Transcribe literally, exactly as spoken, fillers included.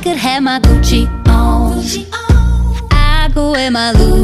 could have my Gucci on, I could wear my Louis